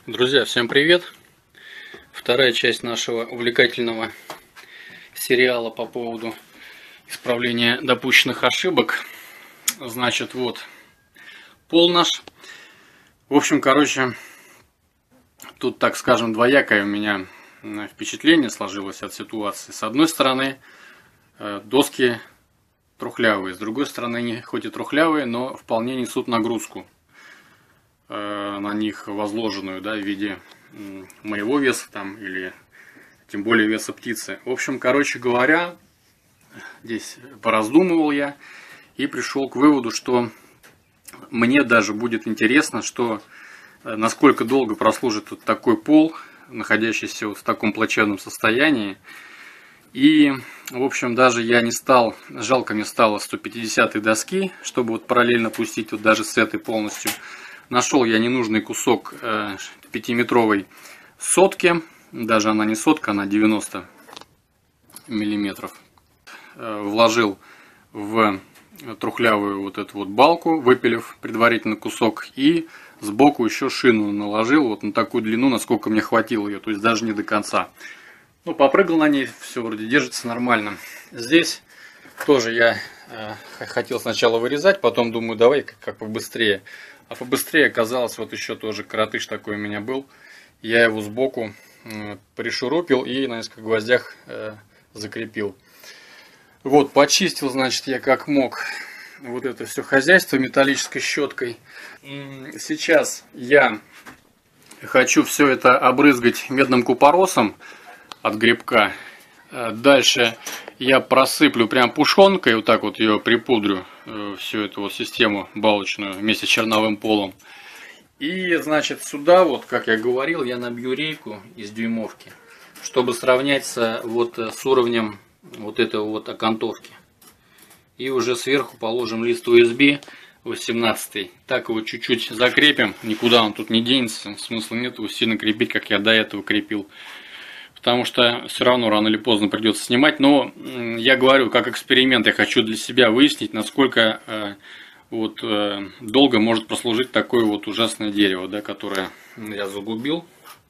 Друзья, всем привет! Вторая часть нашего увлекательного сериала по поводу исправления допущенных ошибок. Значит, вот пол наш. В общем, тут, так скажем, двоякое у меня впечатление сложилось от ситуации. С одной стороны, доски трухлявые, с другой стороны, они хоть и трухлявые, но вполне несут нагрузку на них возложенную, да, в виде моего веса там, или тем более веса птицы. В общем, короче говоря, здесь пораздумывал я и пришел к выводу, что мне даже будет интересно, насколько долго прослужит вот такой пол, находящийся вот в таком плачевном состоянии. И, в общем, даже я не стал, жалко мне стало 150-й доски, чтобы вот параллельно пустить вот даже с этой полностью. Нашел я ненужный кусок 5-метровой сотки, даже она не сотка, она 90 миллиметров. Вложил в трухлявую вот эту вот балку, выпилив предварительно кусок, и сбоку еще шину наложил вот на такую длину, насколько мне хватило ее, то есть даже не до конца. Ну, попрыгал на ней, все вроде держится нормально. Здесь тоже я хотел сначала вырезать, потом думаю, давай как побыстрее. А побыстрее оказалось, вот еще тоже коротыш такой у меня был. Я его сбоку пришурупил и на нескольких гвоздях закрепил. Вот, почистил, значит, я как мог вот это все хозяйство металлической щеткой. Сейчас я хочу все это обрызгать медным купоросом от грибка. Дальше я просыплю прям пушонкой, вот так вот ее припудрю, всю эту вот систему балочную вместе с черновым полом. И, значит, сюда, вот, как я говорил, я набью рейку из дюймовки, чтобы сравняться вот с уровнем вот этого вот окантовки. И уже сверху положим лист USB 18. Так его чуть-чуть закрепим, никуда он тут не денется, смысла нет его сильно крепить, как я до этого крепил. Потому что все равно рано или поздно придется снимать. Но я говорю, как эксперимент, я хочу для себя выяснить, насколько долго может прослужить такое вот ужасное дерево, да, которое я загубил.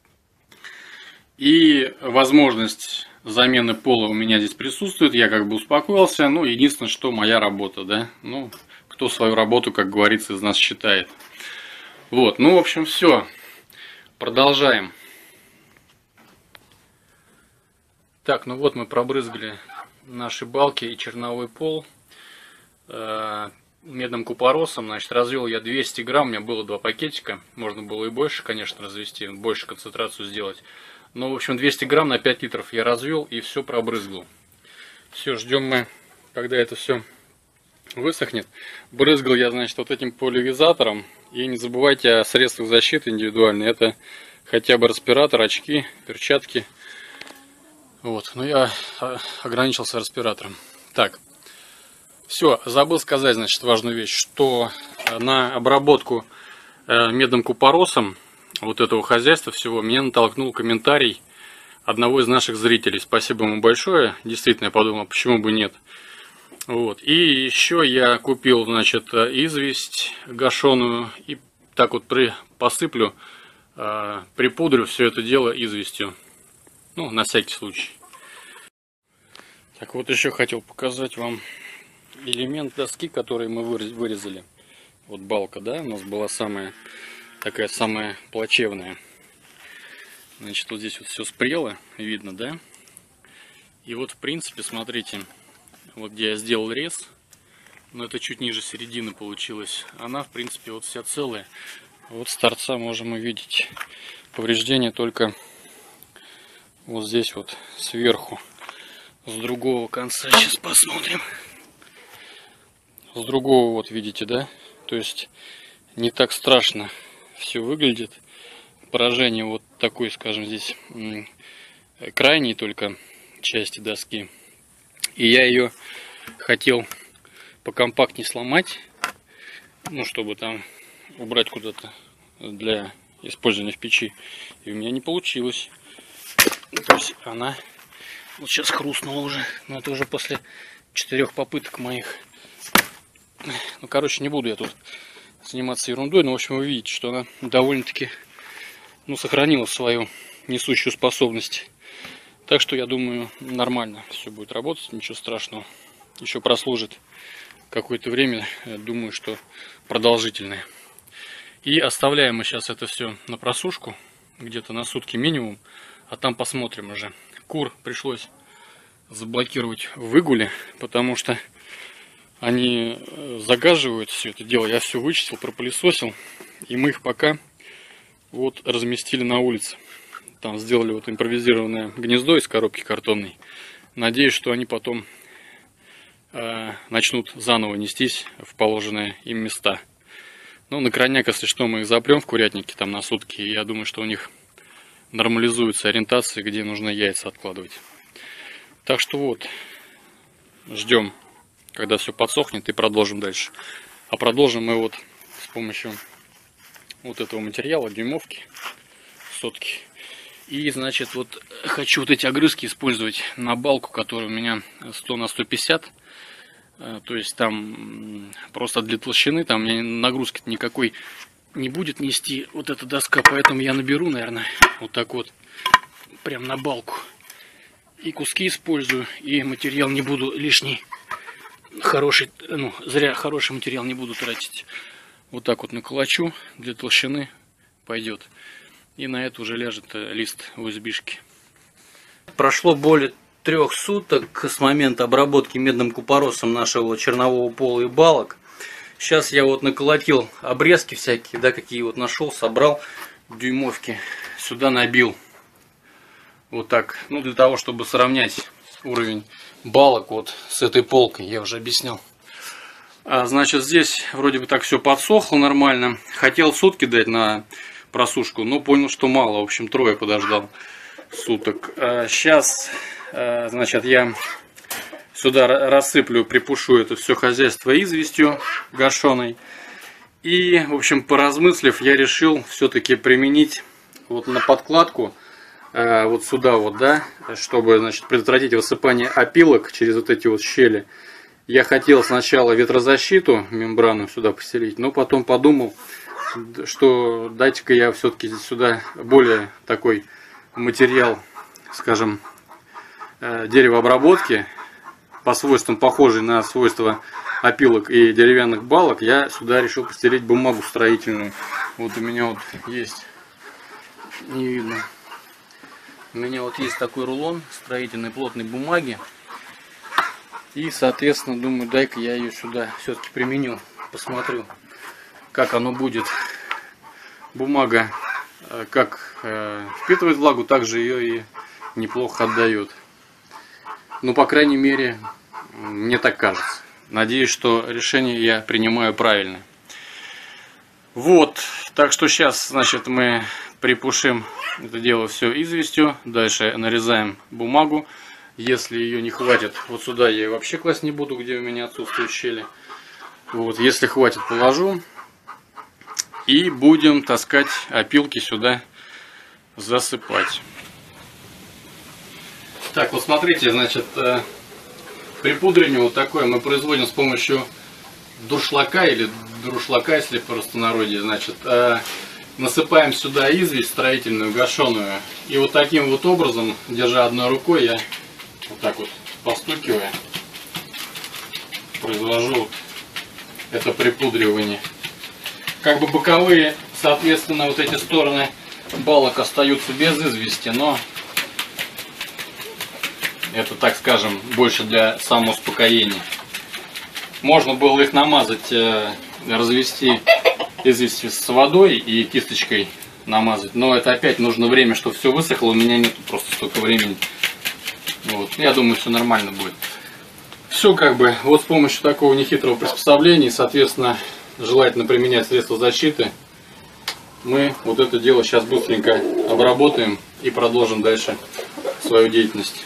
И возможность замены пола у меня здесь присутствует. Я как бы успокоился. Ну, единственное, что моя работа, да. Ну, кто свою работу, как говорится, из нас считает. Вот, ну, в общем, все. Продолжаем. Так, ну вот мы пробрызгали наши балки и черновой пол медным купоросом. Значит, развел я 200 грамм, у меня было 2 пакетика. Можно было и больше, конечно, развести, больше концентрацию сделать. Но, в общем, 200 грамм на 5 литров я развел и все пробрызгал. Все, ждем мы, когда это все высохнет. Брызгал я, значит, вот этим поливизатором. И не забывайте о средствах защиты индивидуальной. Это хотя бы респиратор, очки, перчатки. Вот, но я ограничился респиратором. Так, все, забыл сказать, значит, важную вещь, что на обработку медным купоросом вот этого хозяйства всего меня натолкнул комментарий одного из наших зрителей. Спасибо ему большое. Действительно, я подумал, почему бы нет. Вот, и еще я купил, значит, известь гашеную и так вот посыплю, припудрю все это дело известью. Ну, на всякий случай. Так, вот еще хотел показать вам элемент доски, который мы вырезали. Вот балка, да, у нас была самая плачевная. Значит, вот здесь вот все спрело, видно, да? И вот, в принципе, смотрите, вот где я сделал рез, но это чуть ниже середины получилось. Она, в принципе, вот вся целая. Вот с торца можем увидеть повреждения только вот здесь вот сверху. С другого конца сейчас посмотрим. С другого вот видите, да? То есть не так страшно все выглядит. Поражение вот такой, скажем, здесь крайней только части доски. И я ее хотел покомпактнее сломать, ну, чтобы там убрать куда-то для использования в печи. И у меня не получилось. То есть она вот сейчас хрустнула уже, но это уже после 4 попыток моих. Ну, короче, не буду я тут заниматься ерундой, но, в общем, вы видите, что она довольно-таки сохранила свою несущую способность. Так что я думаю, нормально все будет работать, ничего страшного. Еще прослужит какое-то время, думаю, что продолжительное. И оставляем мы сейчас это все на просушку, где-то на сутки минимум, а там посмотрим уже. Кур пришлось заблокировать в выгуле, потому что они загаживают все это дело. Я все вычистил, пропылесосил, и мы их пока вот разместили на улице. Там сделали вот импровизированное гнездо из коробки картонной. Надеюсь, что они потом начнут заново нестись в положенные им места. Ну, на крайняк, если что, мы их запрем в курятнике там на сутки. И я думаю, что у них нормализуется ориентация, где нужно яйца откладывать. Так что вот, ждем, когда все подсохнет, и продолжим дальше. А продолжим мы вот с помощью вот этого материала, дюймовки, сотки. И, значит, вот хочу вот эти огрызки использовать на балку, которая у меня 100 на 150. То есть там просто для толщины, там мне нагрузки никакой не будет нести вот эта доска. Поэтому я наберу, наверное, вот так вот, прям на балку. И куски использую, и материал не буду лишний, хороший, зря хороший материал не буду тратить. Вот так вот наколочу, для толщины пойдет. И на это уже ляжет лист USB-шки. Прошло более 3 суток с момента обработки медным купоросом нашего чернового пола и балок. Сейчас я вот наколотил обрезки всякие, да, какие вот нашел, собрал, дюймовки, сюда набил. Вот так, для того, чтобы сравнять уровень балок вот с этой полкой, я уже объяснял. Значит, здесь вроде бы так все подсохло нормально. Хотел сутки дать на просушку, но понял, что мало. В общем, 3 подождал суток. Сейчас, значит, я сюда рассыплю, припушу это все хозяйство известью гашеной. И, в общем, поразмыслив, я решил все-таки применить вот на подкладку, вот сюда вот, да, чтобы, значит, предотвратить высыпание опилок через вот эти вот щели. Я хотел сначала ветрозащиту, мембрану сюда поселить, но потом подумал, что дайте-ка я все-таки сюда более такой материал, скажем, деревообработки, по свойствам похожий на свойства опилок и деревянных балок. Я сюда решил постелить бумагу строительную. Вот у меня вот есть, не видно, у меня вот есть такой рулон строительной плотной бумаги. И, соответственно, думаю, дай-ка я ее сюда все-таки применю. Посмотрю, как оно будет. Бумага как впитывает влагу, так же ее и неплохо отдает. Ну, по крайней мере, мне так кажется. Надеюсь, что решение я принимаю правильно. Вот, так что сейчас, значит, мы припушим это дело все известью. Дальше нарезаем бумагу. Если ее не хватит, вот сюда я ее вообще класть не буду, где у меня отсутствуют щели. Вот, если хватит, положу. И будем таскать опилки сюда, засыпать. Так, вот смотрите, значит, припудривание вот такое мы производим с помощью дуршлака или друшлака, если в простонародье. Значит, насыпаем сюда известь строительную, гашеную. И вот таким вот образом, держа одной рукой, я вот так вот постукивая, произвожу это припудривание. Как бы боковые, соответственно, вот эти стороны балок остаются без извести, но это, так скажем, больше для самоуспокоения. Можно было их намазать, развести известью с водой и кисточкой намазать, но это опять нужно время, чтобы все высохло. У меня нет просто столько времени. Вот. Я думаю, все нормально будет. Все как бы вот с помощью такого нехитрого приспособления, соответственно, желательно применять средства защиты. Мы вот это дело сейчас быстренько обработаем и продолжим дальше свою деятельность.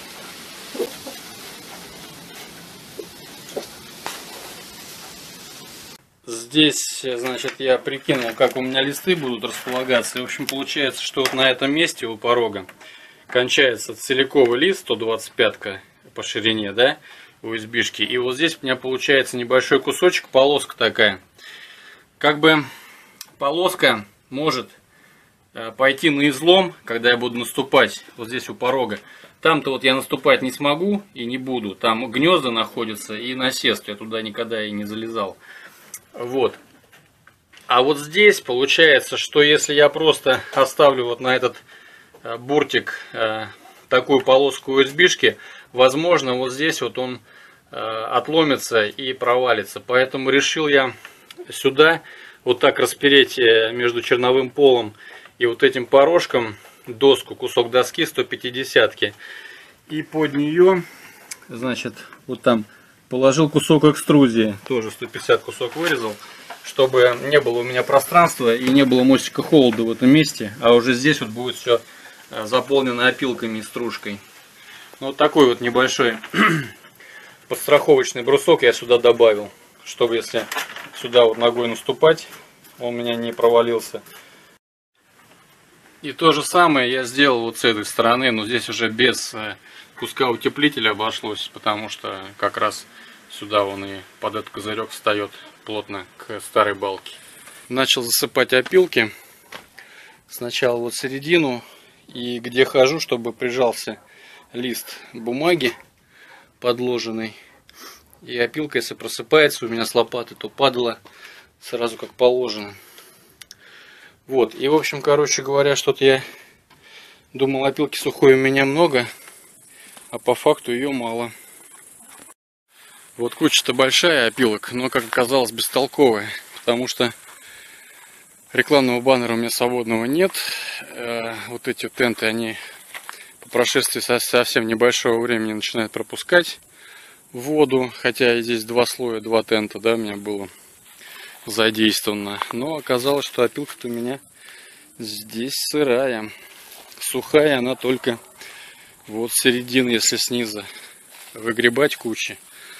Здесь, значит, я прикинул, как у меня листы будут располагаться. И, в общем, получается, что вот на этом месте у порога кончается целиковый лист 125 по ширине, да, USB-шки. И вот здесь у меня получается небольшой кусочек, полоска такая. Как бы полоска может пойти на излом, когда я буду наступать вот здесь у порога. Там-то вот я наступать не смогу и не буду. Там гнезда находятся и насест. Я туда никогда и не залезал. Вот. А вот здесь получается, что если я просто оставлю вот на этот буртик такую полоску USB-шки, возможно, вот здесь вот он отломится и провалится. Поэтому решил я сюда вот так распереть между черновым полом и вот этим порожком доску, кусок доски 150-ки. И под нее, значит, вот там положил кусок экструзии, тоже 150 кусок вырезал, чтобы не было у меня пространства и не было мостика холода в этом месте, а уже здесь вот будет все заполнено опилками и стружкой. Ну, вот такой вот небольшой подстраховочный брусок я сюда добавил, чтобы если сюда вот ногой наступать, он у меня не провалился. И то же самое я сделал вот с этой стороны, но здесь уже без куска утеплителя обошлось, потому что как раз сюда он и под этот козырек встает плотно к старой балке. Начал засыпать опилки. Сначала вот середину, и где хожу, чтобы прижался лист бумаги подложенный. И опилка, если просыпается у меня с лопаты, то падала сразу как положено. Вот, и в общем, короче говоря, что-то я думал, опилки сухой у меня много, а по факту ее мало. Вот куча-то большая опилок, но, как оказалось, бестолковая, потому что рекламного баннера у меня свободного нет. Вот эти тенты, они по прошествии совсем небольшого времени начинают пропускать воду, хотя и здесь два слоя, два тента, да, у меня было задействовано. Но оказалось, что опилка-то у меня здесь сырая. Сухая она только вот с середины, если снизу выгребать кучи.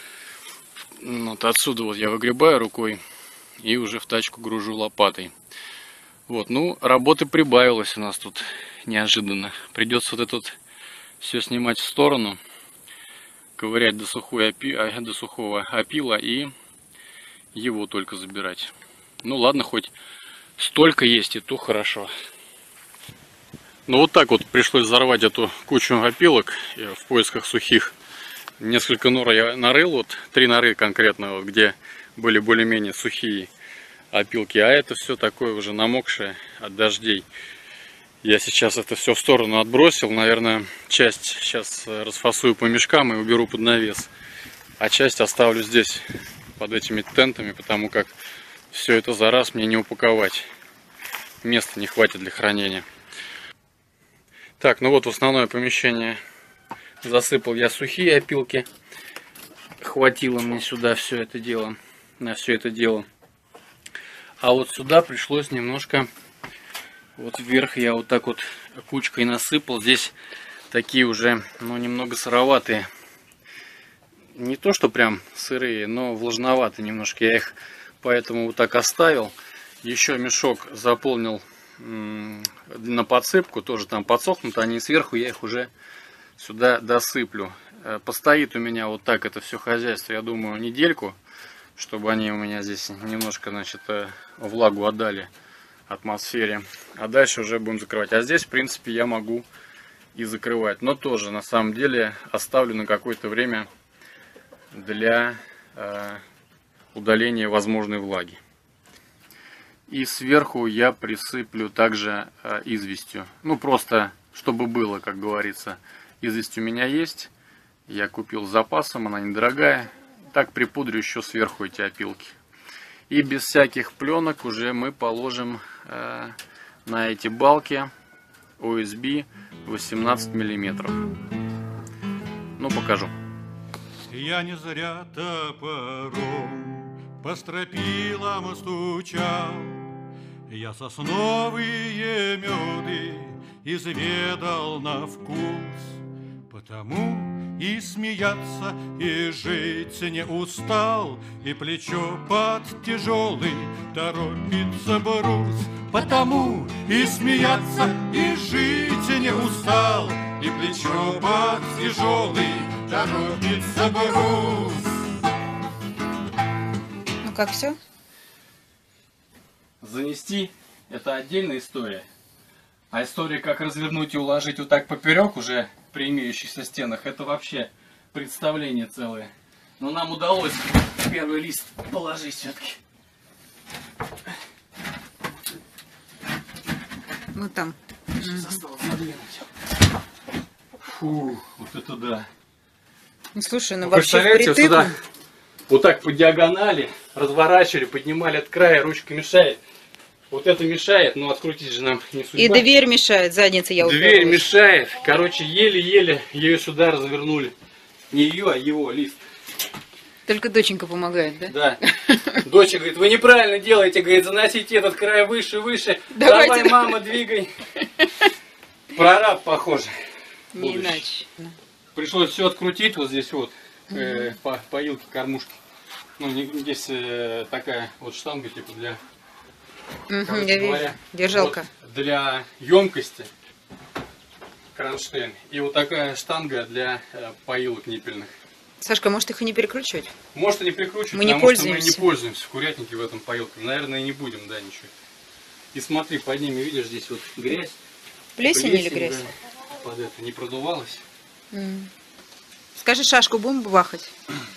Вот отсюда вот я выгребаю рукой и уже в тачку гружу лопатой. Вот, ну, работы прибавилось у нас тут неожиданно. Придется вот это вот все снимать в сторону, ковырять до сухого опила и его только забирать. Ну ладно, хоть столько есть, и то хорошо. Ну вот так вот пришлось взорвать эту кучу опилок в поисках сухих. Несколько нор я нарыл, вот 3 норы конкретно, вот, где были более-менее сухие опилки. А это все такое уже намокшее от дождей. Я сейчас это все в сторону отбросил. Наверное, часть сейчас расфасую по мешкам и уберу под навес. А часть оставлю здесь под этими тентами, потому как все это за раз мне не упаковать. Места не хватит для хранения. Так, ну вот в основное помещение засыпал я сухие опилки. Хватило мне сюда все это дело, на все это дело. А вот сюда пришлось немножко, вот вверх я вот так вот кучкой насыпал. Здесь такие уже, ну, немного сыроватые. Не то, что прям сырые, но влажноватые немножко. Я их поэтому вот так оставил. Еще мешок заполнил на подсыпку. Тоже там подсохнут они. Сверху я их уже сюда досыплю. Постоит у меня вот так это все хозяйство, я думаю, недельку. Чтобы они у меня здесь немножко, значит, влагу отдали атмосфере. А дальше уже будем закрывать. А здесь, в принципе, я могу и закрывать. Но тоже, на самом деле, оставлю на какое-то время для удаления возможной влаги. И сверху я присыплю также известью. Ну, просто, чтобы было, как говорится. Известь у меня есть. Я купил с запасом, она недорогая. Так припудрю еще сверху эти опилки. И без всяких пленок уже мы положим на эти балки USB 18 миллиметров. Ну, покажу. Я не зря топором по стропилам стучал, я сосновые меды изведал на вкус, потому и смеяться, и жить не устал, и плечо под тяжелый торопится брус. Потому и смеяться, и жить не устал, и плечо под тяжелый торопится брус. Ну как, все? Занести — это отдельная история. А история, как развернуть и уложить вот так поперек уже при имеющихся стенах, это вообще представление целое. Но нам удалось первый лист положить все-таки. Вот там. Сейчас осталось задвинуть. Фу, вот это да. Ну, слушай, ну Вы вообще представляете, впритык. сюда вот так по диагонали разворачивали, поднимали от края, ручка мешает. Вот это мешает, но открутить же нам не судьба. И дверь мешает, задница я Дверь уперлась. мешает. Короче, еле-еле ее сюда развернули. Не ее, а его лист. Только доченька помогает, да? Да. Доча говорит, вы неправильно делаете, говорит, заносите этот край выше, выше. Давайте. Давай, мама, двигай. Прораб, похоже. Не будущий. иначе. Пришлось все открутить вот здесь вот, по поилке, кормушки. Ну, здесь такая вот штанга, типа для, короче Я вижу. говоря, Держалка. вот для емкости кронштейн. И вот такая штанга для поилок ниппельных. Сашка, может их и не перекручивать? Может, и не прикручивать, Мы не потому что мы не пользуемся. пользуемся в курятнике в этом поилке. Наверное, и не будем, да, ничего. И смотри, под ними, видишь, здесь вот грязь. Плесень или грязь? Да, под это не продувалась. Скажи, шашку будем бахать?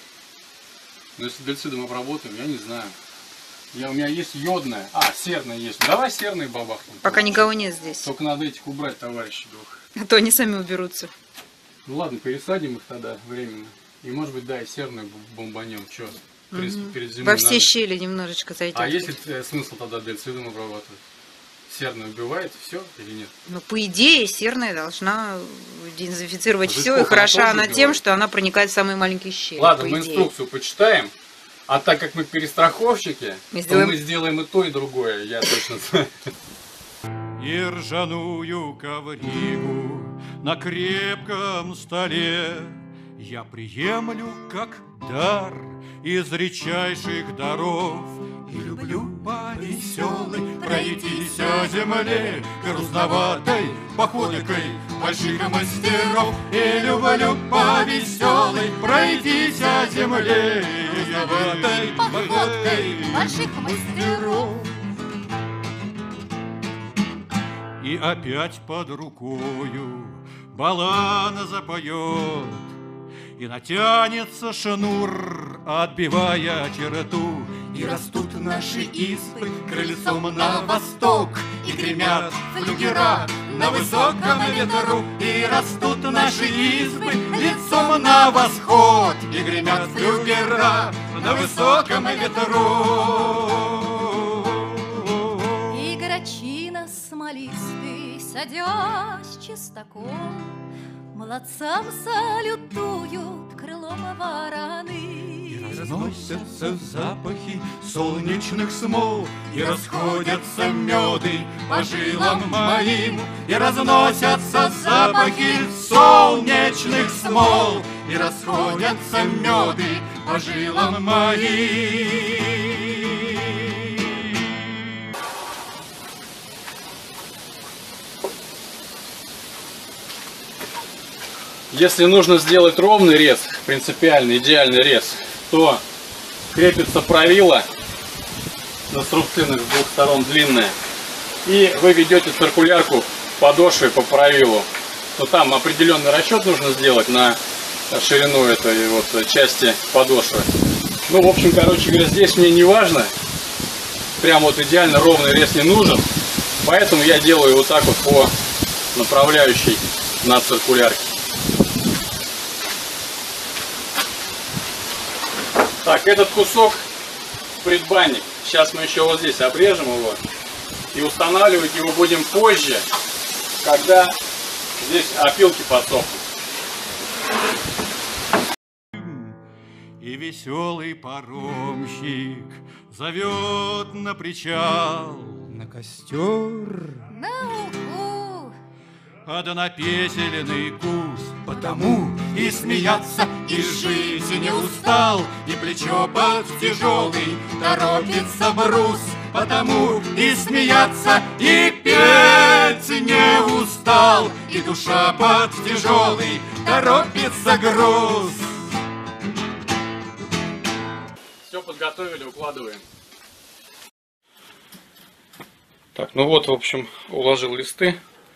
Но если дельцидом обработаем, я не знаю. У меня есть йодная. Серная есть. Давай серные бабахнем. Пока никого нет здесь. Только надо этих убрать, товарищи двух. А то они сами уберутся. Ну ладно, пересадим их тогда временно. И может быть, да, и серную бомбанем. Че, в принципе, перед зимой Во все надо. щели немножечко зайти. А есть ли смысл тогда дельцидом обрабатывать? Серная убивает все или нет? Ну, по идее, серная должна дезинфицировать А все, и сколько хороша она она тоже тем, убивает? что она проникает в самые маленькие щели. Ладно, по мы идее. инструкцию почитаем. А так как мы перестраховщики, Мы то мы сделаем и то, и другое, я точно знаю. И ржаную ковригу на крепком столе я приемлю как дар из редчайших даров. И люблю по веселой пройтися земле грустноватой походкой больших мастеров. И люблю по веселой пройтися земле грустноватой походкой больших мастеров. И опять под рукою балан запоет, и натянется шнур, отбивая черту. И растут наши избы крыльцом на восток, и гремят флюгера на высоком ветру. И растут наши избы лицом на восход, и гремят флюгера на высоком ветру. И грачина смолистый, садясь чистокол, молодцам салютуют крылом вороны. И разносятся запахи солнечных смол, и расходятся меды по жилам моим. И разносятся запахи солнечных смол, и расходятся меды по жилам моим. Если нужно сделать ровный рез, принципиально идеальный рез, то крепится правило на струбцинах с двух сторон длинная, и вы ведете циркулярку подошвы по правилу. То там определенный расчет нужно сделать на ширину этой вот части подошвы. Ну, в общем, короче говоря, здесь мне не важно, прям вот идеально ровный рез не нужен, поэтому я делаю вот так вот по направляющей на циркулярке. Так, этот кусок в предбанник. Сейчас мы еще вот здесь обрежем его. И устанавливать его будем позже, когда здесь опилки подсохнут. И веселый паромщик зовет на причал, на костер, На лугу однопесельный кус. Потому и смеяться, и жить не устал, и плечо под тяжелый торопится брус. Потому и смеяться, и петь не устал, и душа под тяжелый торопится груз. Все подготовили, укладываем. Так, ну вот, в общем, уложил листы.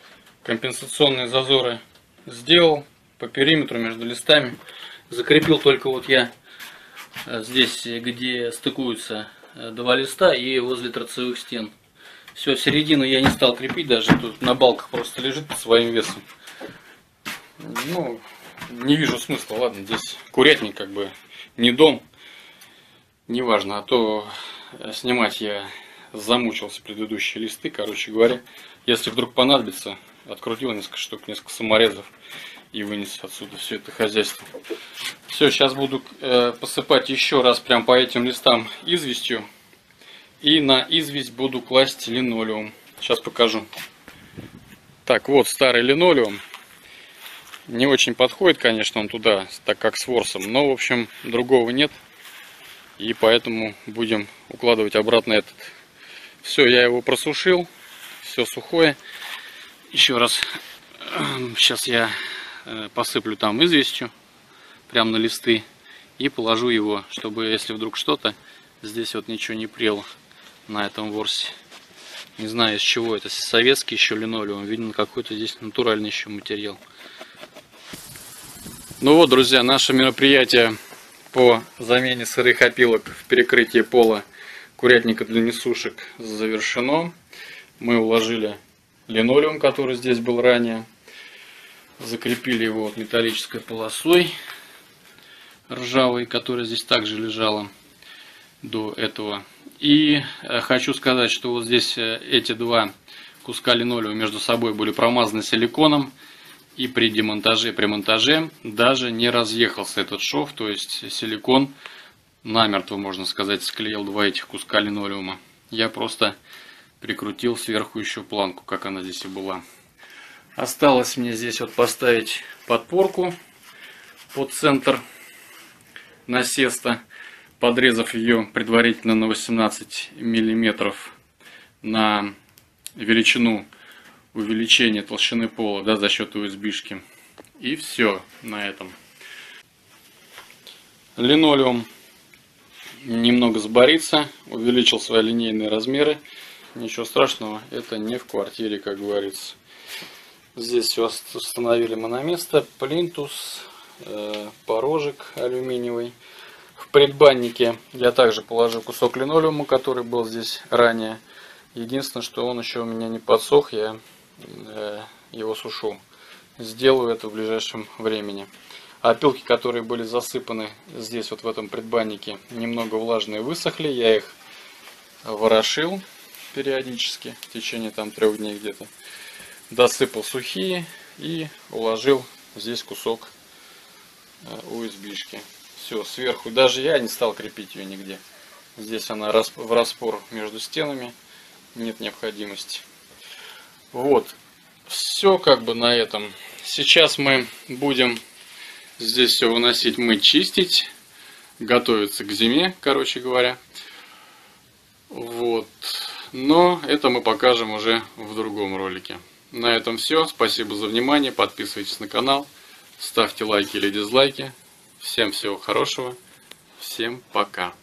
Компенсационные зазоры сделал по периметру между листами. Закрепил только вот я здесь, где стыкуются два листа, и возле торцевых стен. Все, середину я не стал крепить, даже тут на балках просто лежит под своим весом. Ну, не вижу смысла, ладно, здесь курятник, как бы не дом, неважно, а то снимать я замучился предыдущие листы, короче говоря. Если вдруг понадобится, открутил несколько штук, несколько саморезов и вынес отсюда все это хозяйство. Все, сейчас буду посыпать еще раз прям по этим листам известью. И на известь буду класть линолеум. Сейчас покажу. Так, вот старый линолеум. Не очень подходит, конечно, он туда, так как с ворсом. Но, в общем, другого нет. И поэтому будем укладывать обратно этот. Все, я его просушил. Все сухое. Еще раз. Сейчас я посыплю там известью. Прямо на листы. И положу его, чтобы, если вдруг что-то, здесь вот ничего не прело на этом ворсе. Не знаю, из чего это. Советский еще линолеум. Видно, какой-то здесь натуральный еще материал. Ну вот, друзья, наше мероприятие по замене сырых опилок в перекрытии пола курятника для несушек завершено. Мы уложили линолеум, который здесь был ранее. Закрепили его вот металлической полосой ржавой, которая здесь также лежала до этого. И хочу сказать, что вот здесь эти два куска линолеума между собой были промазаны силиконом. И при демонтаже, при монтаже даже не разъехался этот шов. То есть силикон намертво, можно сказать, склеил два этих куска линолеума. Я просто прикрутил сверху еще планку, как она здесь и была. Осталось мне здесь вот поставить подпорку под центр насеста, подрезав ее предварительно на 18 миллиметров на величину увеличения толщины пола, да, за счет USB-шки. И все на этом. Линолеум немного сборится, увеличил свои линейные размеры. Ничего страшного, это не в квартире, как говорится. Здесь все установили мы на место. Плинтус, порожек алюминиевый. В предбаннике я также положил кусок линолеума, который был здесь ранее. Единственное, что он еще у меня не подсох, я его сушу. Сделаю это в ближайшем времени. Опилки, которые были засыпаны здесь вот в этом предбаннике, немного влажные, высохли. Я их ворошил периодически в течение там 3 дней где-то. Досыпал сухие и уложил здесь кусок USB-шки. Все, сверху. Даже я не стал крепить ее нигде. Здесь она в распор между стенами. Нет необходимости. Вот. Все как бы на этом. Сейчас мы будем здесь все выносить, мыть, чистить. Готовиться к зиме, короче говоря. Вот. Но это мы покажем уже в другом ролике. На этом все. Спасибо за внимание. Подписывайтесь на канал. Ставьте лайки или дизлайки. Всем всего хорошего. Всем пока.